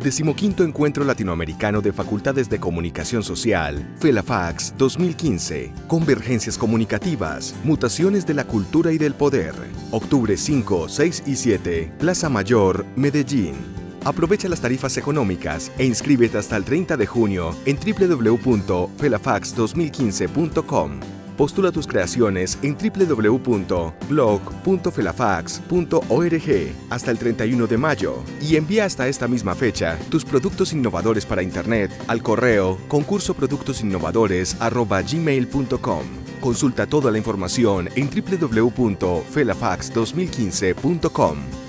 15º Encuentro Latinoamericano de Facultades de Comunicación Social, FELAFACS 2015. Convergencias comunicativas, mutaciones de la cultura y del poder. Octubre 5, 6 y 7, Plaza Mayor, Medellín. Aprovecha las tarifas económicas e inscríbete hasta el 30 de junio en www.felafax2015.com. Postula tus creaciones en www.blog.felafax.org hasta el 31 de mayo y envía hasta esta misma fecha tus productos innovadores para Internet al correo concursoproductosinnovadores@gmail.com. Consulta toda la información en www.felafax2015.com.